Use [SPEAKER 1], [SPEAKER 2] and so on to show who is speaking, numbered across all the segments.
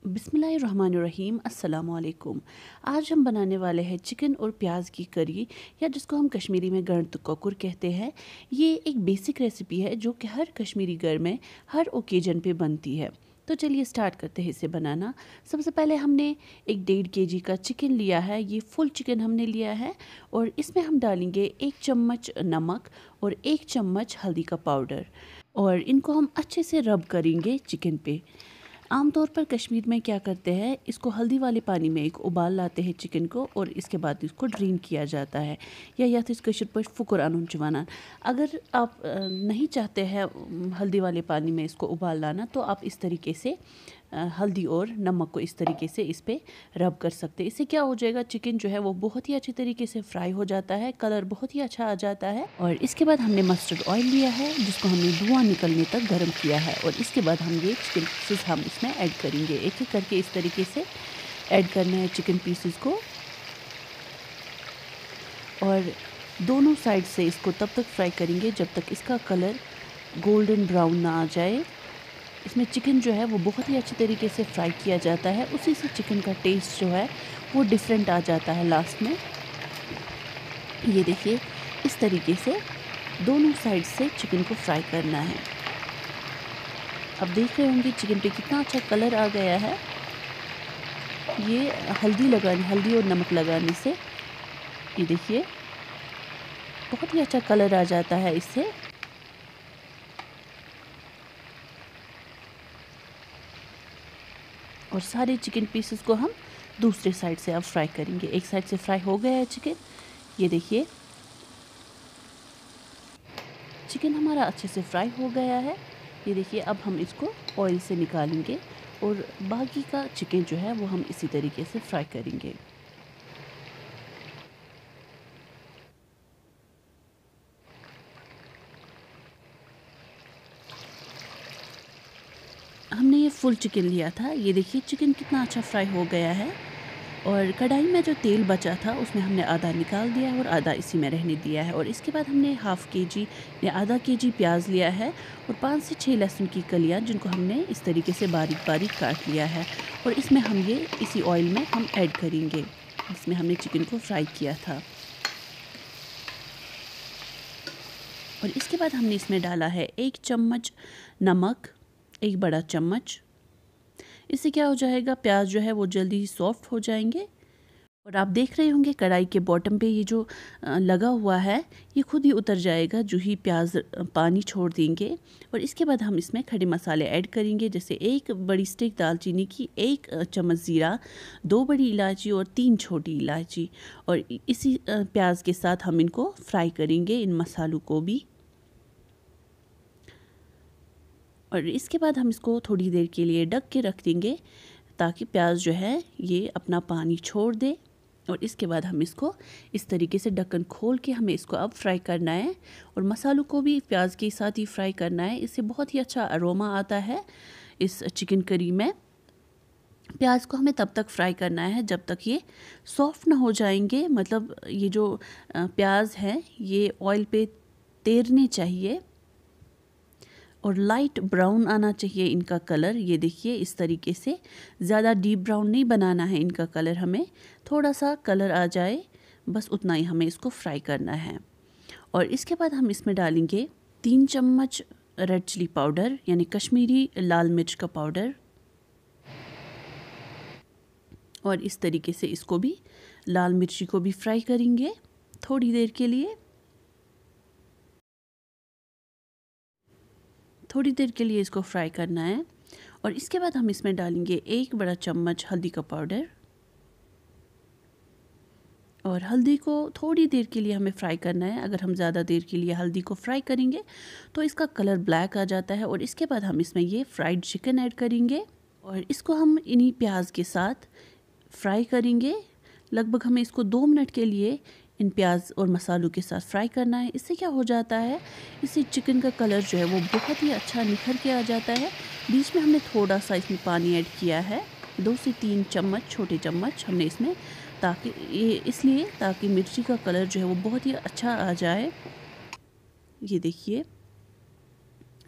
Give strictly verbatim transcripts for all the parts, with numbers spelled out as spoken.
[SPEAKER 1] बिस्मिल्लाहिर्रहमानिर्रहीम अस्सलाम वालेकुम। आज हम बनाने वाले हैं चिकन और प्याज की करी, या जिसको हम कश्मीरी में गर्द ककुर कहते हैं। ये एक बेसिक रेसिपी है जो कि हर कश्मीरी घर में हर ओकेजन पे बनती है। तो चलिए स्टार्ट करते हैं इसे बनाना। सबसे पहले हमने एक डेढ़ के जी का चिकन लिया है। ये फुल चिकन हमने लिया है और इसमें हम डालेंगे एक चम्मच नमक और एक चम्मच हल्दी का पाउडर, और इनको हम अच्छे से रब करेंगे चिकन पे। आमतौर पर कश्मीर में क्या करते हैं, इसको हल्दी वाले पानी में एक उबाल लाते हैं चिकन को, और इसके बाद इसको ड्रेन किया जाता है, या या तो कशर पर फुकर अनुन चवाना। अगर आप नहीं चाहते हैं हल्दी वाले पानी में इसको उबाल लाना, तो आप इस तरीके से हल्दी और नमक को इस तरीके से इस पे रब कर सकते हैं। इससे क्या हो जाएगा, चिकन जो है वो बहुत ही अच्छी तरीके से फ्राई हो जाता है, कलर बहुत ही अच्छा आ जाता है। और इसके बाद हमने मस्टर्ड ऑयल लिया है जिसको हमने धुआं निकलने तक गर्म किया है, और इसके बाद हम ये चिकन पीसेस हम इसमें ऐड करेंगे। एक एक करके इस तरीके से ऐड करना है चिकन पीसेस को, और दोनों साइड से इसको तब तक फ्राई करेंगे जब तक इसका कलर गोल्डन ब्राउन ना आ जाए। इसमें चिकन जो है वो बहुत ही अच्छी तरीके से फ्राई किया जाता है, उसी से चिकन का टेस्ट जो है वो डिफरेंट आ जाता है लास्ट में। ये देखिए, इस तरीके से दोनों साइड से चिकन को फ्राई करना है। अब देख रहे होंगे चिकन पे कितना अच्छा कलर आ गया है। ये हल्दी लगाने हल्दी और नमक लगाने से ये देखिए बहुत ही अच्छा कलर आ जाता है इससे। और सारे चिकन पीसेस को हम दूसरे साइड से अब फ्राई करेंगे। एक साइड से फ्राई हो गया है चिकन, ये देखिए चिकन हमारा अच्छे से फ्राई हो गया है। ये देखिए, अब हम इसको ऑयल से निकालेंगे और बाकी का चिकन जो है वो हम इसी तरीके से फ्राई करेंगे। हमने ये फुल चिकन लिया था। ये देखिए चिकन कितना अच्छा फ्राई हो गया है, और कढ़ाई में जो तेल बचा था उसमें हमने आधा निकाल दिया है और आधा इसी में रहने दिया है। और इसके बाद हमने हाफ़ के जी या आधा के जी प्याज लिया है, और पाँच से छः लहसुन की कलियाँ जिनको हमने इस तरीके से बारीक बारीक काट लिया है, और इसमें हम ये इसी ऑयल में हम ऐड करेंगे जिसमें हमने चिकन को फ्राई किया था। और इसके बाद हमने इसमें डाला है एक चम्मच नमक, एक बड़ा चम्मच। इससे क्या हो जाएगा, प्याज जो है वो जल्दी ही सॉफ्ट हो जाएंगे। और आप देख रहे होंगे कढ़ाई के बॉटम पे ये जो लगा हुआ है ये खुद ही उतर जाएगा जो ही प्याज पानी छोड़ देंगे। और इसके बाद हम इसमें खड़े मसाले ऐड करेंगे, जैसे एक बड़ी स्टिक दालचीनी की, एक चम्मच ज़ीरा, दो बड़ी इलायची और तीन छोटी इलायची। और इसी प्याज के साथ हम इनको फ्राई करेंगे, इन मसालों को भी। और इसके बाद हम इसको थोड़ी देर के लिए ढक के रख देंगे ताकि प्याज जो है ये अपना पानी छोड़ दे। और इसके बाद हम इसको इस तरीके से ढक्कन खोल के हमें इसको अब फ्राई करना है, और मसालों को भी प्याज के साथ ही फ्राई करना है। इससे बहुत ही अच्छा अरोमा आता है इस चिकन करी में। प्याज को हमें तब तक फ्राई करना है जब तक ये सॉफ्ट ना हो जाएंगे, मतलब ये जो प्याज है ये ऑयल पे तैरने चाहिए और लाइट ब्राउन आना चाहिए इनका कलर। ये देखिए इस तरीके से, ज़्यादा डीप ब्राउन नहीं बनाना है इनका कलर, हमें थोड़ा सा कलर आ जाए बस उतना ही हमें इसको फ्राई करना है। और इसके बाद हम इसमें डालेंगे तीन चम्मच रेड चिली पाउडर, यानी कश्मीरी लाल मिर्च का पाउडर। और इस तरीके से इसको भी, लाल मिर्ची को भी फ्राई करेंगे थोड़ी देर के लिए। थोड़ी देर के लिए इसको फ्राई करना है। और इसके बाद हम इसमें डालेंगे एक बड़ा चम्मच हल्दी का पाउडर, और हल्दी को थोड़ी देर के लिए हमें फ्राई करना है। अगर हम ज़्यादा देर के लिए हल्दी को फ्राई करेंगे तो इसका कलर ब्लैक आ जाता है। और इसके बाद हम इसमें ये फ्राइड चिकन ऐड करेंगे, और इसको हम इन्हीं प्याज के साथ फ्राई करेंगे। लगभग हमें इसको दो मिनट के लिए इन प्याज और मसालों के साथ फ्राई करना है। इससे क्या हो जाता है, इससे चिकन का कलर जो है वो बहुत ही अच्छा निखर के आ जाता है। बीच में हमने थोड़ा सा इसमें पानी ऐड किया है, दो से तीन चम्मच, छोटे चम्मच हमने इसमें, ताकि ये इसलिए ताकि मिर्ची का कलर जो है वो बहुत ही अच्छा आ जाए। ये देखिए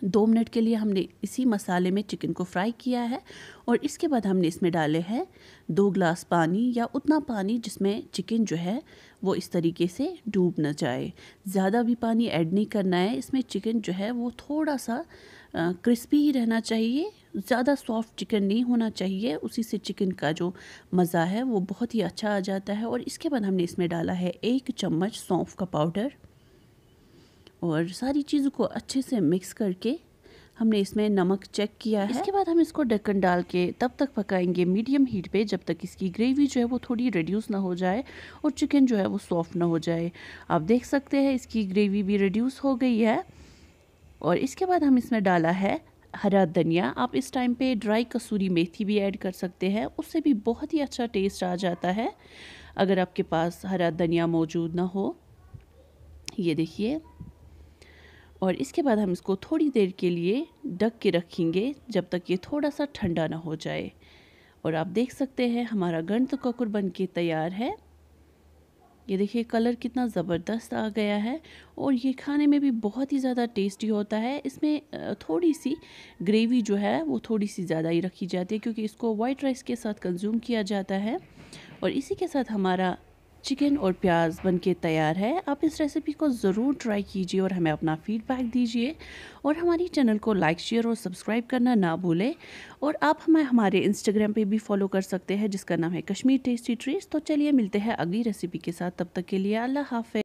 [SPEAKER 1] दो मिनट के लिए हमने इसी मसाले में चिकन को फ्राई किया है और इसके बाद हमने इसमें डाले हैं दो ग्लास पानी, या उतना पानी जिसमें चिकन जो है वो इस तरीके से डूब न जाए। ज़्यादा भी पानी ऐड नहीं करना है। इसमें चिकन जो है वो थोड़ा सा क्रिस्पी ही रहना चाहिए, ज़्यादा सॉफ्ट चिकन नहीं होना चाहिए। उसी से चिकन का जो मज़ा है वो बहुत ही अच्छा आ जाता है। और इसके बाद हमने इसमें डाला है एक चम्मच सौंफ का पाउडर और सारी चीज़ों को अच्छे से मिक्स करके हमने इसमें नमक चेक किया है। इसके बाद हम इसको ढक्कन डाल के तब तक पकाएंगे मीडियम हीट पे जब तक इसकी ग्रेवी जो है वो थोड़ी रिड्यूस ना हो जाए और चिकन जो है वो सॉफ्ट ना हो जाए। आप देख सकते हैं इसकी ग्रेवी भी रिड्यूस हो गई है। और इसके बाद हम इसमें डाला है हरा धनिया। आप इस टाइम पे ड्राई कसूरी मेथी भी ऐड कर सकते हैं, उससे भी बहुत ही अच्छा टेस्ट आ जाता है अगर आपके पास हरा धनिया मौजूद ना हो। ये देखिए। और इसके बाद हम इसको थोड़ी देर के लिए ढक के रखेंगे जब तक ये थोड़ा सा ठंडा ना हो जाए। और आप देख सकते हैं हमारा गणतु ककुर बन के तैयार है। ये देखिए कलर कितना ज़बरदस्त आ गया है और ये खाने में भी बहुत ही ज़्यादा टेस्टी होता है। इसमें थोड़ी सी ग्रेवी जो है वो थोड़ी सी ज़्यादा ही रखी जाती है क्योंकि इसको वाइट राइस के साथ कंज्यूम किया जाता है। और इसी के साथ हमारा चिकन और प्याज बनके तैयार है। आप इस रेसिपी को ज़रूर ट्राई कीजिए और हमें अपना फीडबैक दीजिए। और हमारी चैनल को लाइक शेयर और सब्सक्राइब करना ना भूलें। और आप हमें हमारे इंस्टाग्राम पे भी फॉलो कर सकते हैं जिसका नाम है कश्मीर टेस्टी ट्रीज। तो चलिए मिलते हैं अगली रेसिपी के साथ, तब तक के लिए अल्लाह हाफ़िज़।